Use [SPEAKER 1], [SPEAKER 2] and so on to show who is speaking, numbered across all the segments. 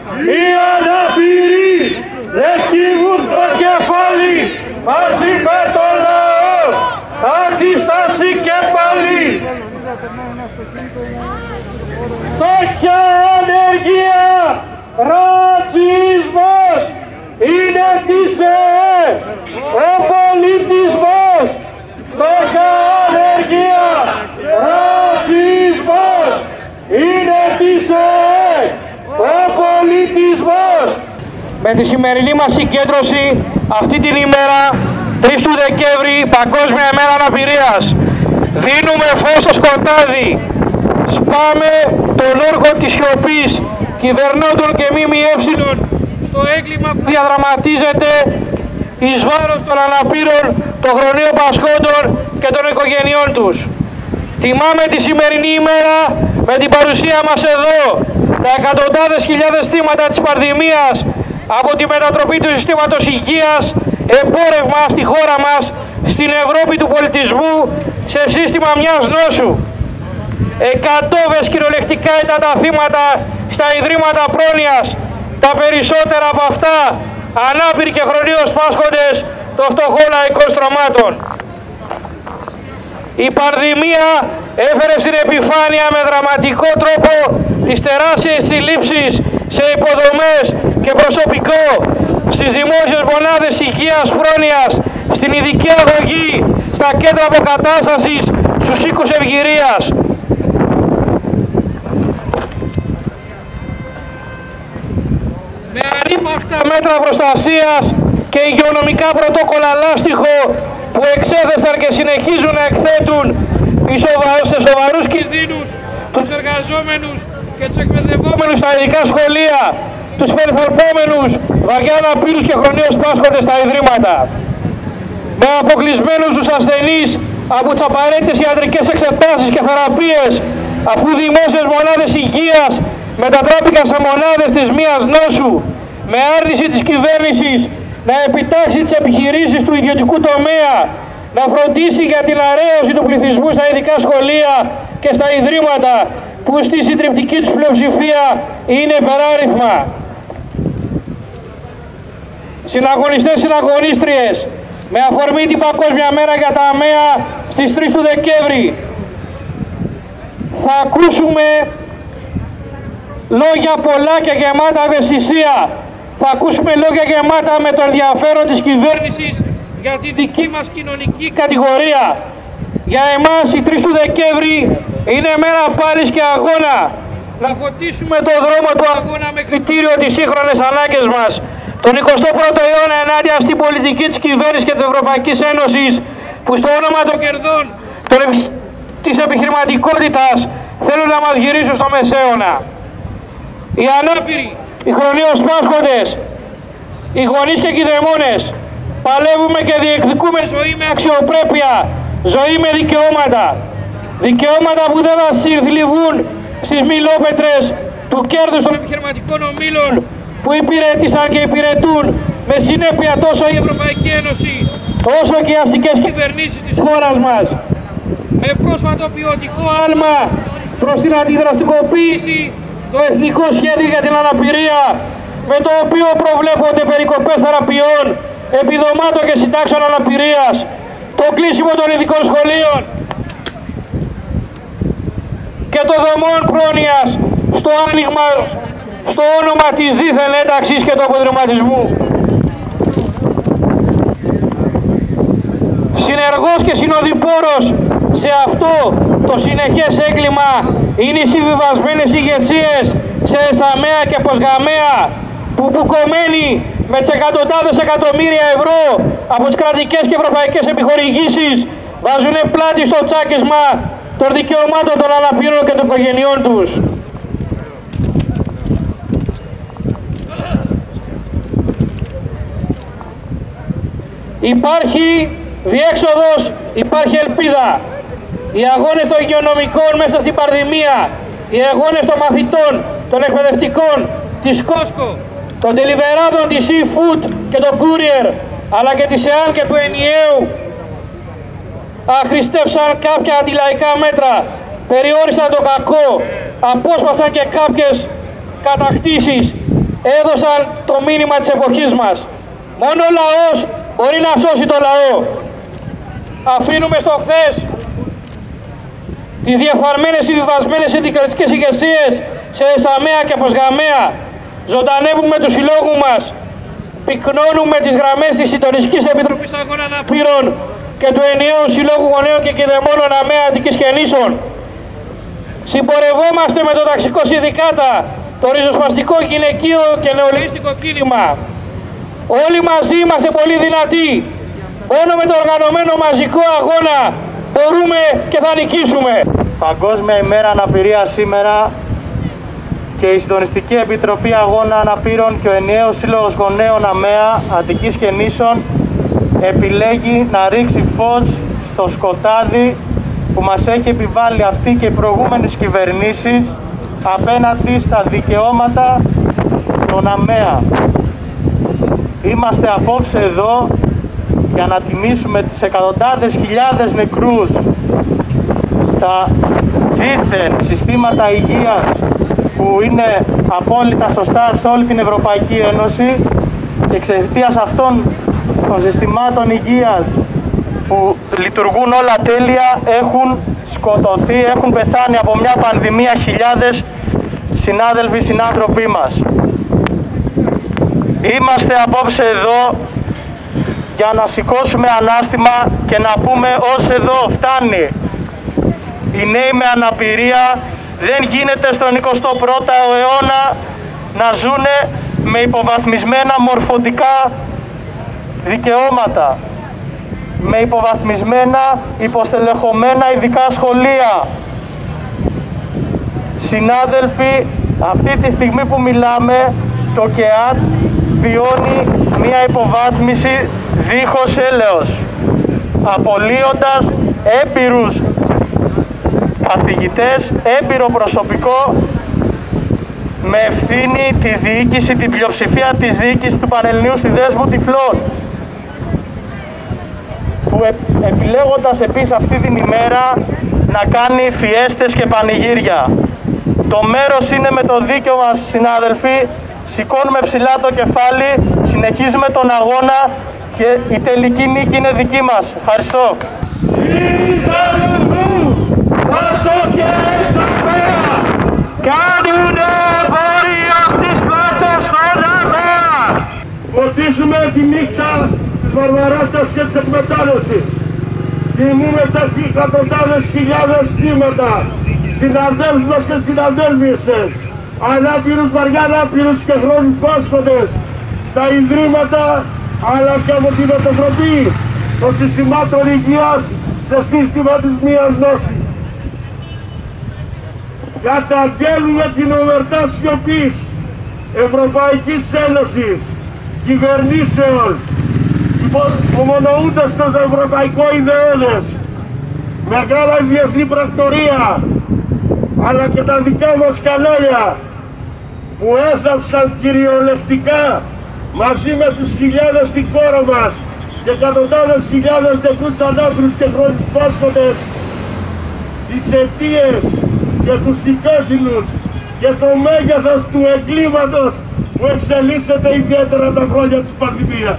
[SPEAKER 1] Οι αναπηροί δεν σκύβουν το κεφάλι, μαζί με το λαό, αντίσταση και πάλι. Φτώχεια, ανεργία, ρατσισμός, είναι της ΕΕ ο πολιτισμός. Φτώχεια, ανεργία, ρατσισμός, είναι της ΕΕ ο πολιτισμός. Με τη σημερινή μας συγκέντρωση αυτή την ημέρα, 3 του Δεκέμβρη, Παγκόσμια ημέρα αναπηρίας, δίνουμε φως στο σκοτάδι. Σπάμε τον όρκο της σιωπής κυβερνώντων και ΜΜΕ στο έγκλημα που διαδραματίζεται εις βάρος των αναπήρων, των χρονίων πασχόντων και των οικογενειών τους. Τιμάμε τη σημερινή ημέρα με την παρουσία μας εδώ τα εκατοντάδες χιλιάδες θύματα της πανδημίας από τη μετατροπή του συστήματος υγείας, εμπόρευμα στη χώρα μας, στην Ευρώπη του πολιτισμού, σε σύστημα μιας νόσου. Εκατόβες κυριολεκτικά ήταν τα θύματα στα ιδρύματα πρόνοιας, τα περισσότερα από αυτά ανάπηροι και χρονίως πάσχοντες των φτωχών λαϊκών στρωμάτων. Η πανδημία έφερε στην επιφάνεια με δραματικό τρόπο τις τεράστιες συλλήψεις σε υποδομές και προσωπικό, στις δημόσιες μονάδες υγείας πρόνοιας, στην ειδική αγωγή, στα κέντρα αποκατάστασης, στους οίκους ευγυρίας. Με ανύπαρκτα μέτρα προστασίας και υγειονομικά πρωτόκολλα λάστιχο που εξέθεσαν και συνεχίζουν να εκθέτουν σε σοβαρούς κινδύνους τους εργαζόμενους και τους εκπαιδευόμενους στα ειδικά σχολεία, τους περιθωριοποιημένους βαριά αναπήρους και χρονίως πάσχοντες στα ιδρύματα. Με αποκλεισμένους τους ασθενείς από τις απαραίτητες ιατρικές εξετάσεις και θεραπείες, αφού οι δημόσιες μονάδες υγείας μετατράπηκαν σε μονάδες της μίας νόσου, με άρνηση της κυβέρνησης να επιτάξει τις επιχειρήσεις του ιδιωτικού τομέα, να φροντίσει για την αρέωση του πληθυσμού στα ειδικά σχολεία και στα ιδρύματα που στη συντριπτική τους πλειοψηφία είναι υπεράριθμα. Συναγωνιστές, συναγωνίστριες, με αφορμή την Παγκόσμια Μέρα για τα ΑΜΕΑ στις 3 του Δεκέμβρη, θα ακούσουμε λόγια πολλά και γεμάτα ευαισθησία. Θα ακούσουμε λόγια γεμάτα με το ενδιαφέρον της κυβέρνησης για τη δική μας κοινωνική κατηγορία. Για εμάς η 3 του Δεκέμβρη είναι μέρα πάλης και αγώνα. Να φωτίσουμε το δρόμο του αγώνα με κριτήριο τις σύγχρονες ανάγκες μας. Τον 21ο αιώνα ενάντια στην πολιτική της κυβέρνησης και της Ευρωπαϊκής Ένωσης που στο όνομα των κερδών της επιχειρηματικότητας θέλουν να μας γυρίσουν στο μεσαίωνα. Οι ανάπηροι, οι χρονίως πάσχοντες, οι γονείς και οι κηδεμόνες παλεύουμε και διεκδικούμε ζωή με αξιοπρέπεια, ζωή με δικαιώματα. Δικαιώματα που δεν θα συλληβούν στις μιλόπετρες του κέρδους των επιχειρηματικών ομίλων που υπηρέτησαν και υπηρετούν με συνέπεια τόσο η Ευρωπαϊκή Ένωση όσο και οι αστικές κυβερνήσεις της χώρας μας. Με πρόσφατο ποιοτικό άλμα προς την αντιδραστικοποίηση το Εθνικό Σχέδιο για την Αναπηρία, με το οποίο προβλέπονται περικοπές θεραπείων, επιδομάτων και συντάξεων αναπηρίας, το κλείσιμο των ειδικών σχολείων και των δομών πρόνοιας στο άνοιγμα στο όνομα της δίθεν ένταξης και του αποδρυματισμού. Συνεργός και συνοδοιπόρος σε αυτό το συνεχές έγκλημα είναι οι συμβιβασμένες ηγεσίες σε ΕΣΑΜΕΑ και ΠΟΣΓΑΜΕΑ που μπουκωμένοι με τις εκατοντάδες εκατομμύρια ευρώ από τις κρατικές και ευρωπαϊκές επιχορηγήσεις βάζουν πλάτη στο τσάκισμα των δικαιωμάτων των αναπήρων και των οικογενειών τους. Υπάρχει διέξοδος, υπάρχει ελπίδα. Οι αγώνες των υγειονομικών μέσα στην πανδημία, οι αγώνες των μαθητών, των εκπαιδευτικών, της Costco, των τελιβεράδων της eFood και των Courier, αλλά και της ΕΑΝ και του ενιαίου, αχρηστεύσαν κάποια αντιλαϊκά μέτρα, περιόρισαν το κακό, απόσπασαν και κάποιες κατακτήσεις έδωσαν το μήνυμα της εποχής μας. Μόνο ο λαός μπορεί να σώσει το λαό. Αφήνουμε στο χθες τις διαφαρμένες συμβιβασμένες συνδικαλιστικές ηγεσίες σε ΕΣΑΜΕΑ και ΠΟΣΓΑΜΕΑ. Ζωντανεύουμε τους συλλόγους μας. Πυκνώνουμε τις γραμμές της Συντονιστικής Επιτροπής Αγώνων Αναπήρων και του Ενιαίου Συλλόγου Γονέων και Κηδεμόνων ΑΜΕΑ Αττικής και Νήσων. Συμπορευόμαστε με το ταξικό συνδικάτα, το ριζοσπαστικό γυναικείο και νεολαίστικο κίνημα. Όλοι μαζί είμαστε πολύ δυνατοί. Μόνο με το οργανωμένο μαζικό αγώνα μπορούμε και θα νικήσουμε.
[SPEAKER 2] Παγκόσμια ημέρα αναπηρίας σήμερα και η Συντονιστική Επιτροπή Αγώνα Αναπήρων και ο Ενιαίος Σύλλογος Γονέων ΑΜΕΑ Αττικής και Νήσων επιλέγει να ρίξει φως στο σκοτάδι που μας έχει επιβάλει αυτή και οι προηγούμενες κυβερνήσεις απέναντι στα δικαιώματα των ΑΜΕΑ. Είμαστε απόψε εδώ για να τιμήσουμε τις εκατοντάδες χιλιάδες νεκρούς στα δίθεν συστήματα υγείας που είναι απόλυτα σωστά σε όλη την Ευρωπαϊκή Ένωση και εξαιτίας αυτών των συστημάτων υγείας που λειτουργούν όλα τέλεια έχουν σκοτωθεί, έχουν πεθάνει από μια πανδημία χιλιάδες συνάδελφοι, συνάνθρωποι μας. Είμαστε απόψε εδώ για να σηκώσουμε ανάστημα και να πούμε ως εδώ φτάνει. Οι νέοι με αναπηρία δεν γίνεται στον 21ο αιώνα να ζουνε με υποβαθμισμένα μορφωτικά δικαιώματα, με υποβαθμισμένα, υποστελεχωμένα ειδικά σχολεία. Συνάδελφοι, αυτή τη στιγμή που μιλάμε, το ΚΕΑΤ βιώνει μια υποβάθμιση δίχως έλεος, απολύοντας έμπειρους καθηγητές, έμπειρο προσωπικό με ευθύνη τη διοίκηση, την πλειοψηφία της διοίκησης του Πανελληνίου Συνδέσμου Τυφλών, που επιλέγοντας επίσης αυτή την ημέρα να κάνει φιέστες και πανηγύρια. Το μέρος είναι με το δίκαιο μας, συνάδελφοι, σηκώνουμε ψηλά το κεφάλι, συνεχίζουμε τον αγώνα και η τελική νίκη είναι δική μας. Ευχαριστώ.
[SPEAKER 3] Πάσο και ΕΣΑΜΕΑ κάνουνε πορεία στις πλάτες των ΑΜΕΑ. Φωτίζουμε τη νύχτα της βαρβαρότητας και της εκμετάλλευσης. Τιμούμε τα εκατοντάδες χιλιάδες θύματα, συναδέλφους μας και συναδέλφισες, ανάπηρους, βαριά ανάπηρους και χρόνους πάσχοντες στα ιδρύματα αλλά και από την μετατροπή των συστημάτων υγείας σε σύστημα της μίας γνώσης. Καταγγέλνουμε την ομερτά σιωπής Ευρωπαϊκής Ένωσης, κυβερνήσεων, ομονοούντας το ευρωπαϊκό ιδεώδες, μεγάλα διεθνή πρακτορία, αλλά και τα δικά μας κανάλια που έθαψαν κυριολεκτικά μαζί με τους χιλιάδες στη χώρα μας και εκατοντάδες χιλιάδες νεκρούς ανάπηρους και χρόνους πάσχοντες τις αιτίες και τους υπεύθυνους και το μέγεθος του εγκλήματος που εξελίσσεται ιδιαίτερα τα χρόνια της πανδημίας.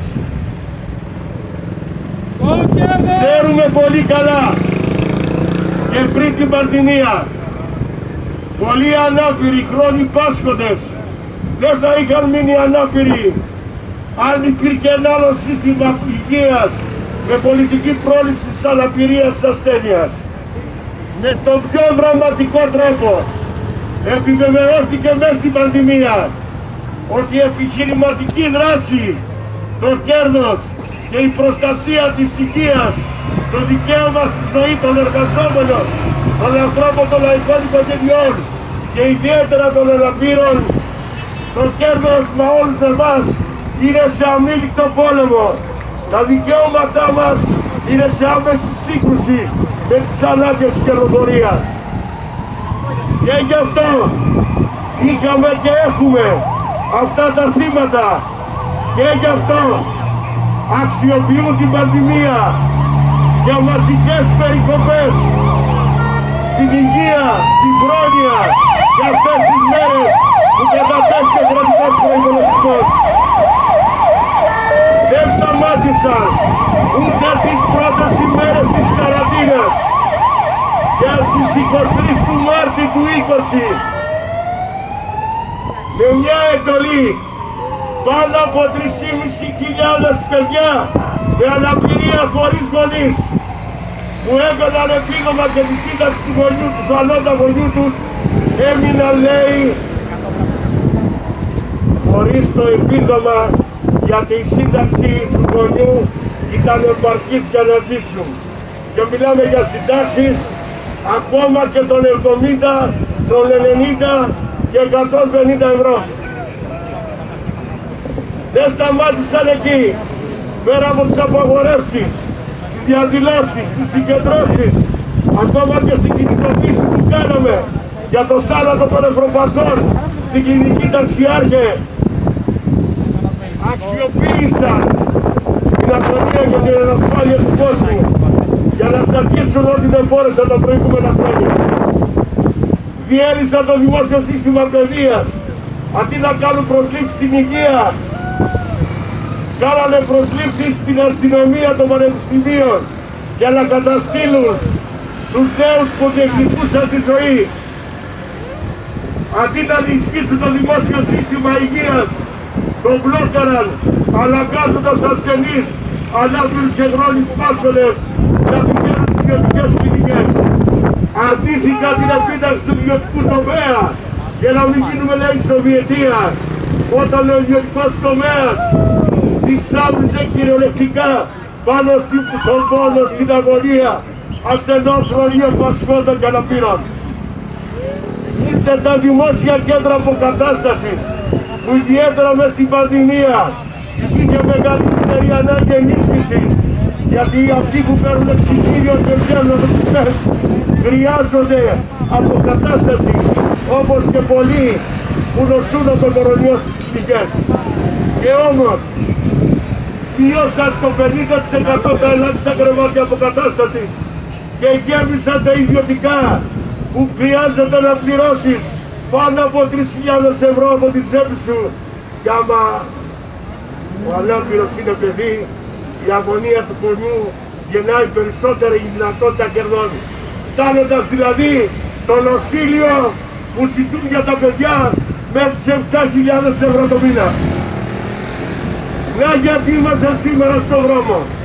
[SPEAKER 3] Ξέρουμε πολύ καλά και πριν την πανδημία πολλοί ανάπηροι χρόνοι πάσχοντες δεν θα είχαν μείνει ανάπηροι αν υπήρχε ένα άλλο σύστημα υγείας με πολιτική πρόληψη της αναπηρίας της ασθένειας. Με τον πιο δραματικό τρόπο επιβεβαιώθηκε μέσα στην πανδημία ότι η επιχειρηματική δράση, το κέρδος και η προστασία της υγείας, το δικαίωμα στη ζωή των εργαζόμενων, των ανθρώπων των λαϊκών οικογενειών και ιδιαίτερα των αναπήρων, το κέρδος με όλους εμάς είναι σε αμήλικτο πόλεμο. Τα δικαιώματά μας είναι σε άμεση σύγκρουση με τις ανάγκες της κερδοφορίας. Και γι' αυτό είχαμε και έχουμε αυτά τα θύματα και γι' αυτό αξιοποιούν την πανδημία για μαζικές περικοπές στην υγεία, στην πρόνοια για αυτές τις μέρες που κατατέθηκε ο κρατικός προϋπολογισμός. όμως δεν σταμάτησαν ούτε τις πρώτες ημέρες της καραντίνας και στις 23 του Μάρτη του 20 με μια εντολή πάνω από 3.500 παιδιά με αναπηρία χωρίς γονείς που έκαναν επίγωμα και τη σύνταξη του γονιού τους, ανώτα γονιού τους, έμειναν, λέει, χωρίς το επίδομα, γιατί η σύνταξη του γονιού ήταν επαρκής για να ζήσουν. Και μιλάμε για συντάξεις ακόμα και των 70, των 90 και 150 ευρώ. Δεν σταμάτησαν εκεί, πέρα από τις απαγορεύσεις, τις διαδηλώσεις, τις συγκεντρώσεις, ακόμα και στην κινητοποίηση που κάναμε για το θάνατο των νευροπαθών στην κλινική Ταξιάρχε, αξιοποίησαν την αγωνία και την ανασφάλεια του κόσμου για να εξαρκήσουν ό,τι δεν μπόρεσαν τα προηγούμενα χρόνια. Διέλυσαν το δημόσιο σύστημα παιδείας, αντί να κάνουν προσλήψεις στην υγεία, κάνανε προσλήψεις στην αστυνομία των πανεπιστημίων για να καταστήλουν τους νέους που διεκδικούσαν τη ζωή. Αντί να ενισχύσουν το δημόσιο σύστημα υγείας, τον μπλόκαραν, αναγκάζοντας ασθενείς, ανάπηρους και χρόνιους πάσχοντες να πηγαίνουν στις ιδιωτικές κλινικές. Αντίθηκαν την επίταξη του ιδιωτικού τομέα για να μην γίνουμε, λέει, Σοβιετία, όταν ο ιδιωτικός τομέας θυσάβριζε κυριολεκτικά πάνω στον πόνο, στην αγωνία ασθενών, χρονίων, πασχόντων και αναπήρων. Ήρθε τα δημόσια κέντρα αποκατάστασης που ιδιαίτερα μες στην πανδημία είχε μεγαλύτερη ανάγκη ενίσχυσης, γιατί αυτοί που παίρνουν εξηγήριο και βγαίνουν από τους πες χρειάζονται αποκατάσταση, όπως και πολλοί που νοσούν από τον κορονοϊό στις κλινικές. Και όμως μειώσαν στο 50% τα ελάχιστα κρεβάτια αποκατάστασης και γέμισαν τα ιδιωτικά που χρειάζεται να πληρώσεις πάνω από 3.000 ευρώ από την τσέπη σου. Και άμα ο ανάπηρος είναι παιδί, η αγωνία του γονιού γεννάει περισσότερη δυνατότητα κερδών. Φτάνοντας δηλαδή το νοσήλιο που ζητούν για τα παιδιά με τις 7.000 ευρώ το μήνα. Να γιατί είμαστε σήμερα στον δρόμο.